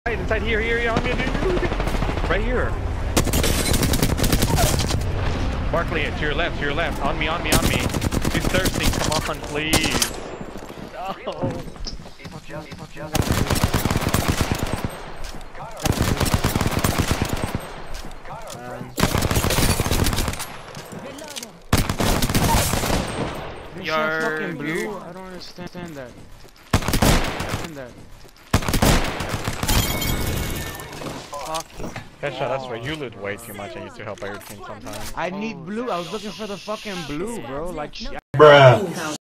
Inside here, on me, dude. Right here. Barkley, to your left. On me. He's thirsty. Come on, please. No. You're fucking blue. I don't understand that. Headshot, that's right. You loot way too much. I used to help out your team sometimes. I need blue. I was looking for the fucking blue, bro. Like, Bruh.